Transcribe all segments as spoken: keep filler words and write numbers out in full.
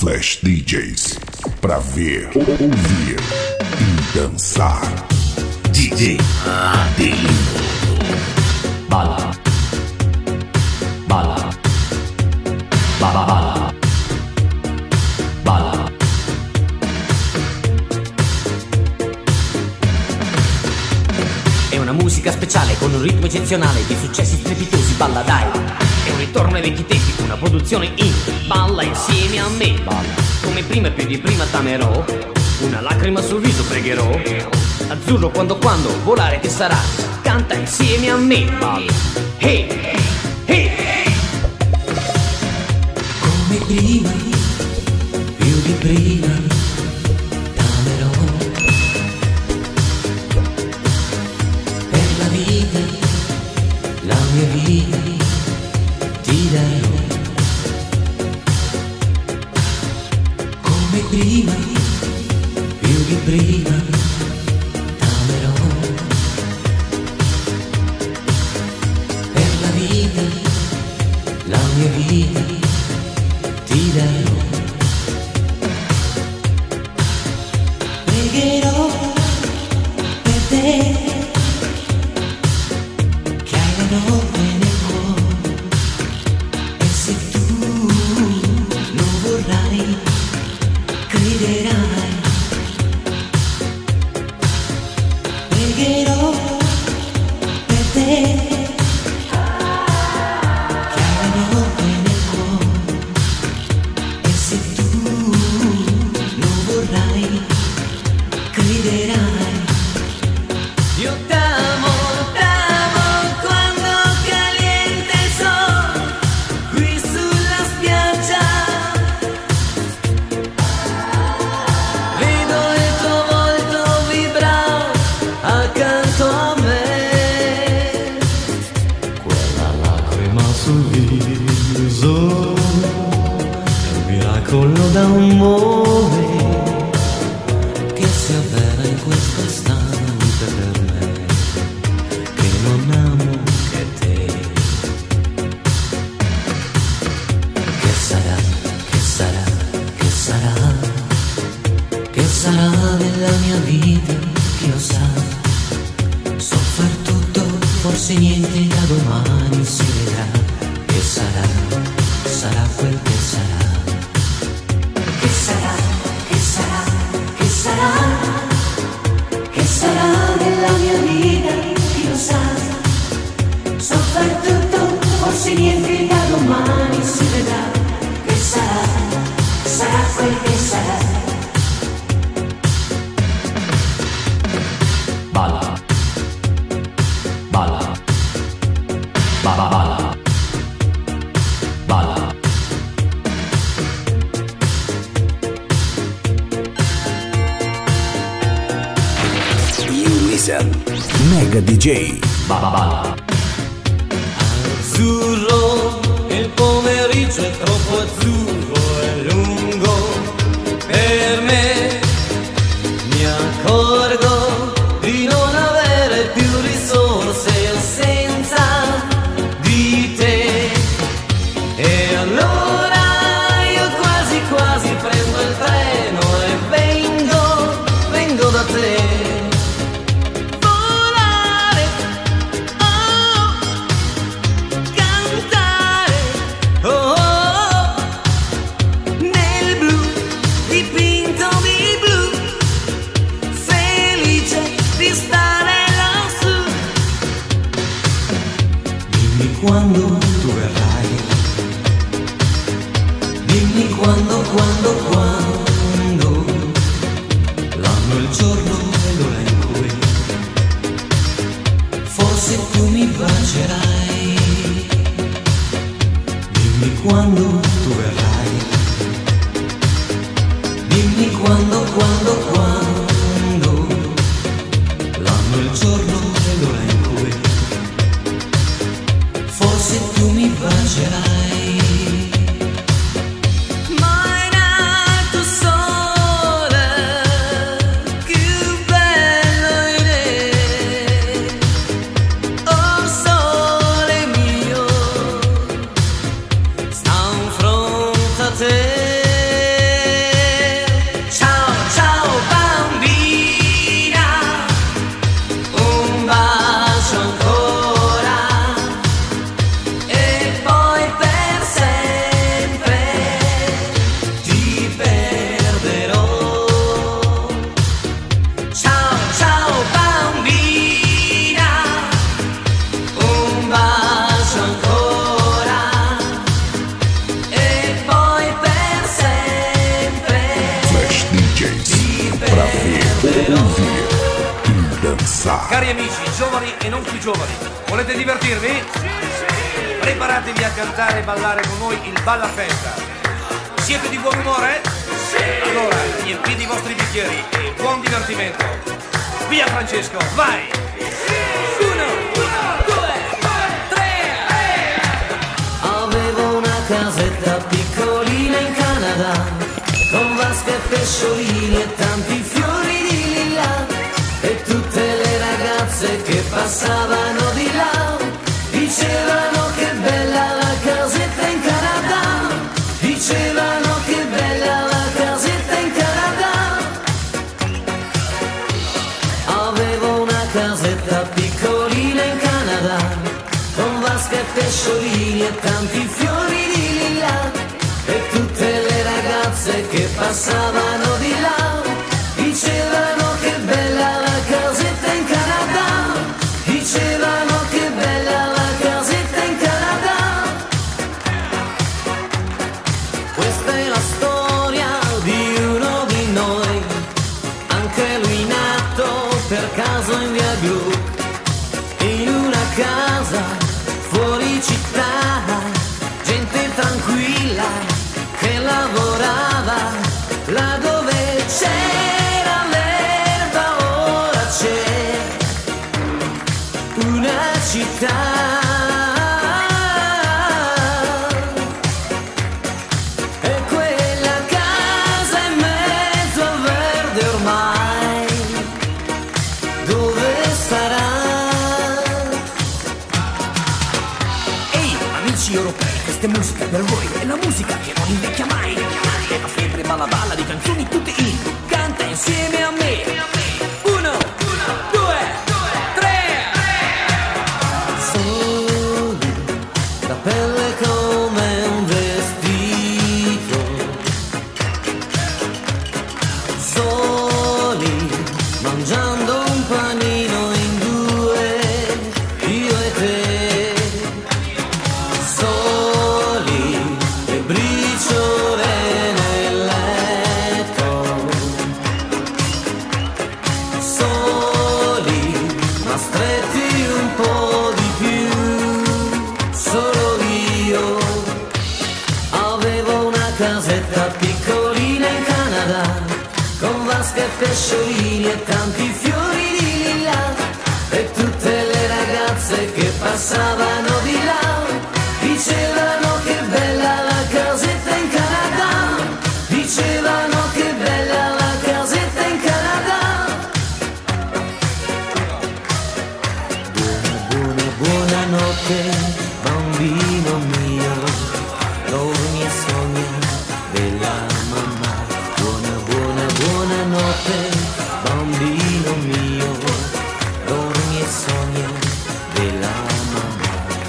Flash D Js, pra ver, ouvir e dançar. D J Adelino. Balla, balla, balla, balla, balla. È una musica speciale con un ritmo eccezionale di successi strepitosi, balla dai. È un ritorno ai vecchi tempi, una produzione in balla insieme a me. Balla. Come prima e più di prima t'amerò, una lacrima sul viso pregherò. Azzurro quando quando volare che sarà, canta insieme a me. Balla. Hey, hey, hey. Come prima, più di prima t'amerò. Per la vita, la mia vita ti darò. Come prima, più di prima t'amerò. Per la vita, la mia vita ti darò. Pregherò per te, che hai la notte nel cuore, e se tu non vorrai, crederai. Pregherò per te, che hai la notte nel cuore, e se tu non vorrai, crederai. Io t'amo, t'amo quando caliente il sole qui sulla spiaggia. Vedo il tuo volto vibrare accanto a me. Quella lacrima sul viso è un miracolo d'amore che si avvera in questo istante per me, che non amo che te. Che sarà, che sarà, che sarà, che sarà nella mia vita, chi lo sa. So far tutto, forse niente da domani si vedrà. Che sarà, sarà quel che sarà. Che sarà, che sarà, che sarà, che sarà nella mia vita, chi lo sa. So far tutto, forse niente da domani si vedrà. Che sarà, sarà quel che sarà. Balla, balla, balla, balla, balla. You listen, Mega D J. Balla, balla. Azzurro, il pomeriggio è troppo azzurro e lungo per me. Mi accorgo di non avere più risorse senza di te. E allora io quasi quasi prendo il treno e vengo, vengo da te. Volare, oh, cantare, oh, oh, nel blu, dipinto di blu, felice di stare lassù. Dimmi quando tu verrai, dimmi quando, quando, quando, l'anno, il giorno e l'ora in cui forse tu mi bacerai. Dimmi quando tu verrai, dimmi quando, quando, quando, l'anno, il giorno e l'ora in cui forse tu mi bacerai. My night to dançar. Cari amici, giovani e non più giovani, volete divertirvi? Sì, sì. Preparatevi a cantare e ballare con noi il Balla Festa. Siete di buon umore? Sì. Allora, riempite i vostri bicchieri e buon divertimento. Via Francesco, vai! Uno, uno, due, tre. Avevo una casetta piccolina in Canada, con vasche e pesciolini e tanti fiori di lilla, e tutte le ragazze che passavano di là dicevano che bella la casetta in Canada, dicevano che bella la casetta in Canada. Avevo una casetta piccolina in Canada, con vasche e pesciolini e tanti fiori di lilla, e tutte le ragazze che passavano di là dicevano che bella la casetta in Canada, dicevano che bella la casetta in Canada. Questa è la storia di uno di noi, anche lui nato per caso in via Gluck, in una casa fuori città, gente tranquilla che lavorava là dove c'era l'erba, ora c'è una città. E quella casa in mezzo al verde ormai, dove sarà? Ehi, amici europei, questa è musica per voi, è la musica che non invecchia mai. È la febbre balla balla di canzoni tutte in, canta insieme a me. Uno, due, tre. Soli, la pelle come un vestito, soli, mangiando un panino in due, io e te, soli, le briciole nel letto, soli, ma stretti un po' di più, solo io. Avevo una casetta piccolina in Canada, con vasche e pesciolini e tanti fiori di lilla, e tutte le ragazze che passavano di là dicevano che bella la casetta in Canada, dicevano che bella la casetta in Canada. Buona, buona, buonanotte, bambino mio, dormi e sogna della mamma. Buona, buona, buonanotte, bambino mio, dormi e sogna della mamma.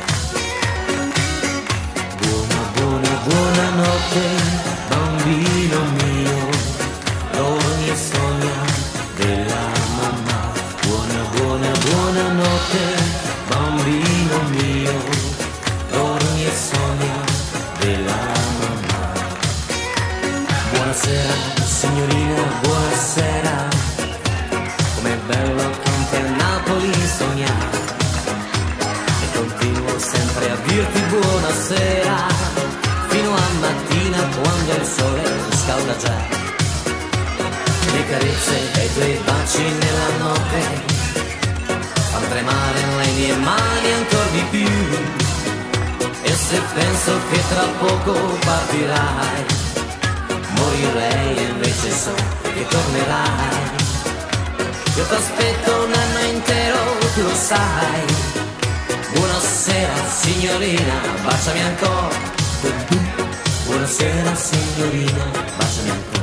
Buona, buona, buonanotte, bambino mio, dormi e sogna della mamma. Buona, buona, buonanotte, bambino mio, dormi e sogna della mamma. Buonasera, signorina, buonasera, com'è bello con te a Napoli sognare, e continuo sempre a dirti buonasera, fino a mattina quando il sole scalda già. Le carezze e i tuoi baci nella notte fanno tremare le mie mani ancora di più, e se penso che tra poco partirai, morirei e invece so che tornerai. Io t'aspetto un anno intero, tu lo sai. Buonasera signorina, baciami ancora. Buonasera signorina, baciami ancora.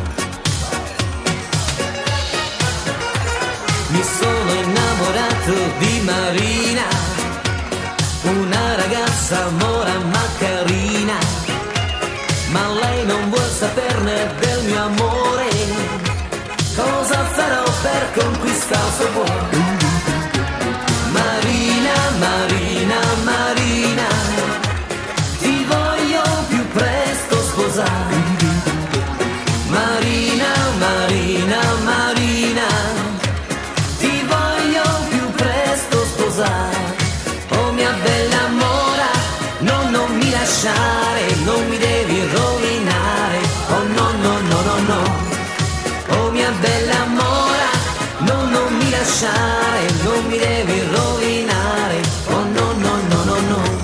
Mi sono innamorato di Marina, una ragazza mora ma carina, ma lei non vuol saperne del mio amore. Cosa farò per conquistare il suo cuore? Marina, Marina, Marina, ti voglio più presto sposare. Marina, Marina, Marina, ti voglio lasciare, non mi devi rovinare. Oh no no no no no. Oh mia bella mora, no non mi lasciare, non mi devi rovinare. Oh no no no no no.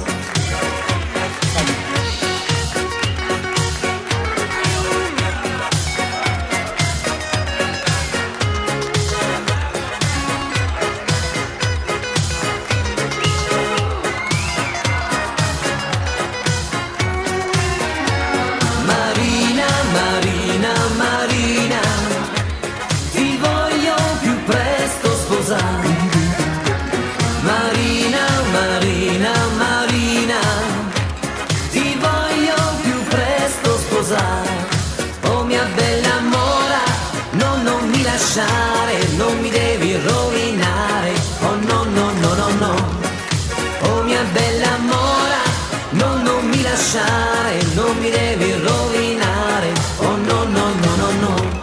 Oh mia bella mora, no non mi lasciare, non mi devi rovinare. Oh no no no no no. Oh mia bella mora, no non mi lasciare, non mi devi rovinare. Oh no no no no no.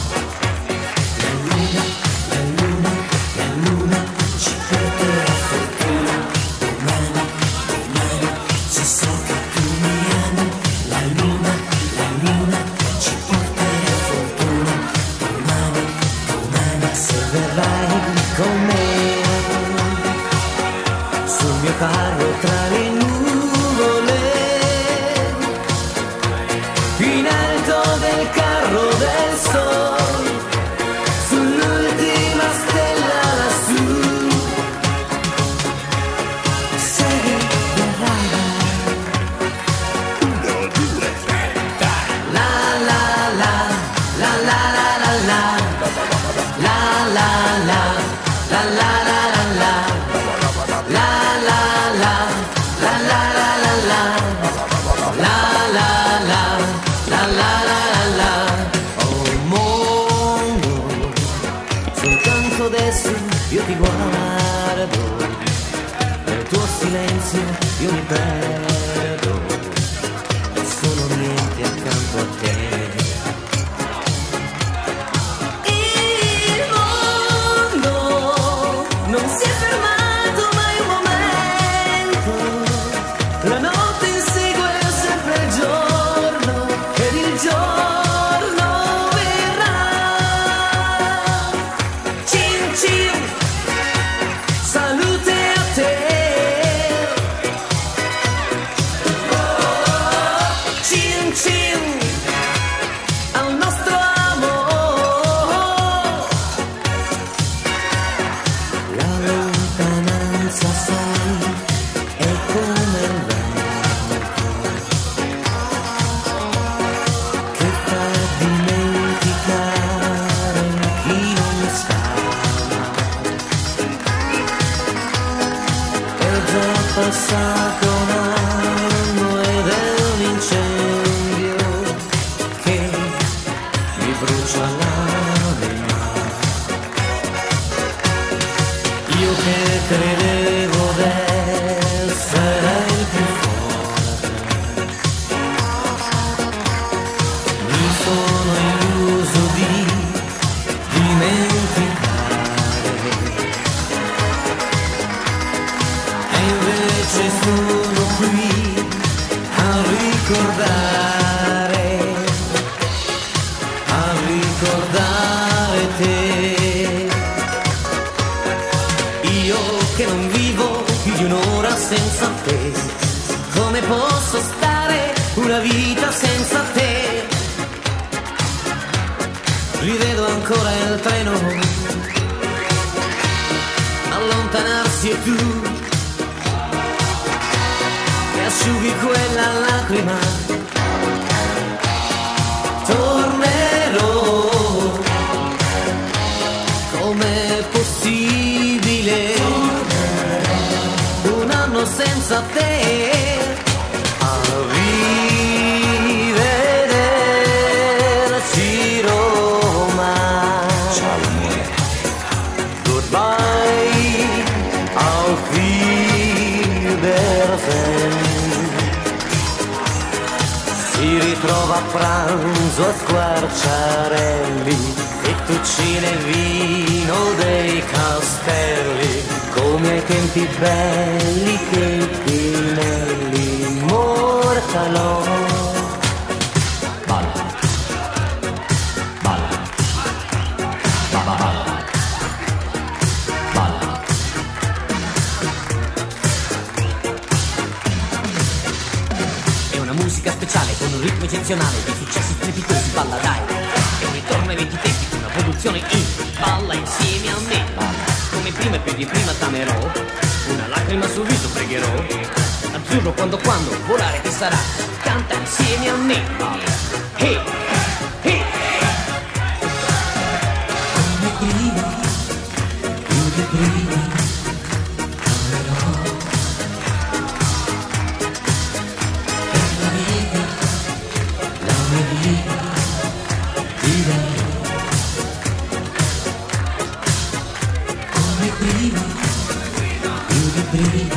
La luna, la luna, la luna ci porterà fortuna. Domani, domani si sa che tu mi ami. La luna, la luna ci porterà fortuna. Domani, domani se verrai con me sul mio carro tra le nuvole, in alto del carro del sol, sull'ultima stella lassù. Sai che verrai. La la la, la la la la la, la la la, la la la la la, la la la, la la la la la, la la la, la la la la. Oh mondo, soltanto adesso io ti guardo, nel tuo silenzio io mi perdo, non sono niente accanto a te. Il mondo non si è fermato mai un momento, la notte insegue sempre il giorno ed il giorno verrà. Cin cin, salute a te. Cin cin, al nostro amore. La lontananza sai è come il vento che fa dimenticare chi non sta. È già passato un anno ed è un incendio che mi brucia l'anima. Io che credevo d'essere il più forte, mi sono illuso di dimenticare, e invece sono qui a ricordare, a ricordare te. Io che non vivo più di un'ora senza te, come posso stare una vita senza te? Rivedo ancora il treno allontanarsi e tu che asciughi quella lacrima. Tornerò, com'è possibile un anno senza te? A rivederci Roma. Ciao amore. Goodbye, auf Wiedersehen. Si ritrova a pranzo a Squarciarelli, fettuccine e vino dei castelli, come ai tempi belli che i Pinelli. Amor, salò. Balla, balla, balla, balla, balla. È una musica speciale con un ritmo eccezionale di successi strepitosi, balla dai. È un ritorno ai vecchi tempi, una produzione in balla insieme a me. Balla. Come prima e più di prima t'amerò, una lacrima sul viso pregherò. Azzurro quando quando volare che sarà, canta insieme a me. Hey, hey. Come prima, più di prima, amerò. Per la vita, la mia vita, ti darò. Come prima, più di prima.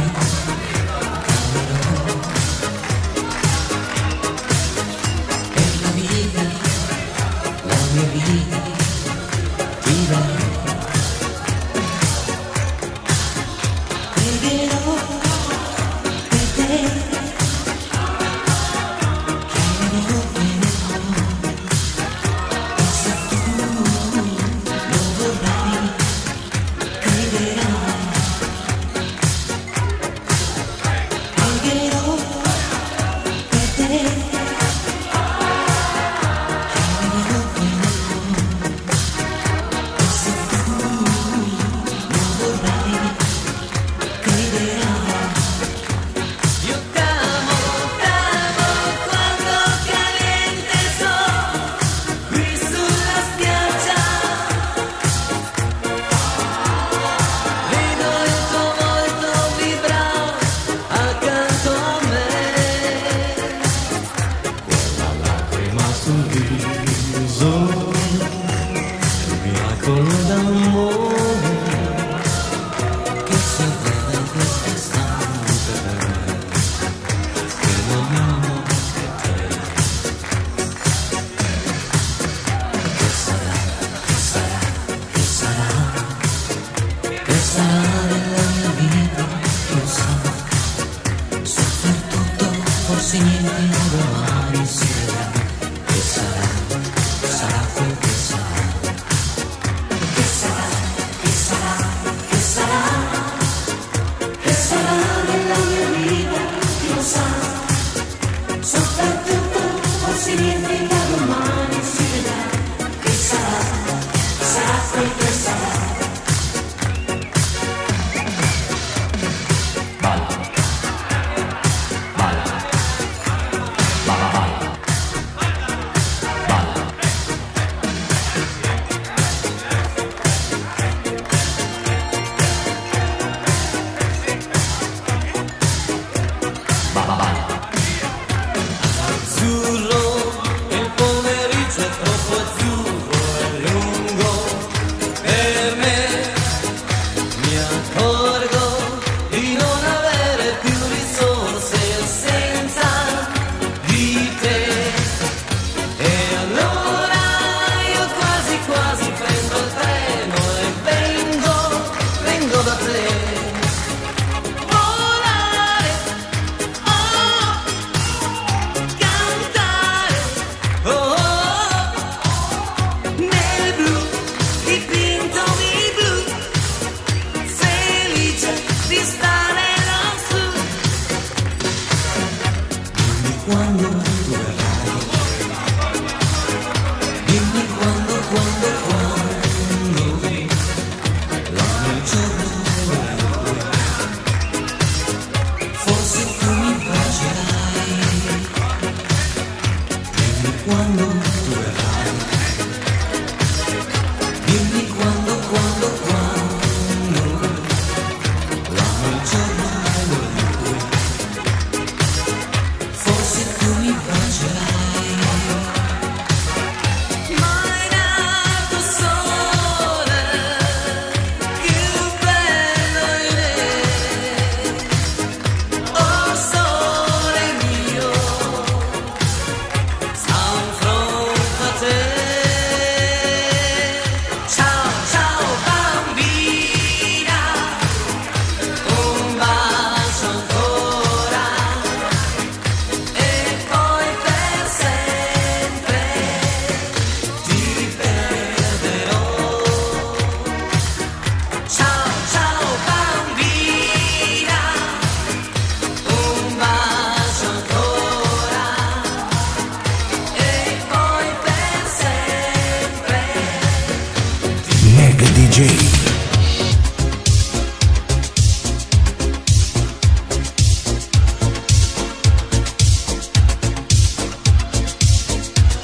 D J.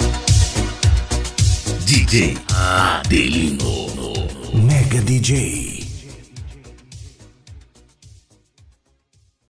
D J Adelino. Mega D J.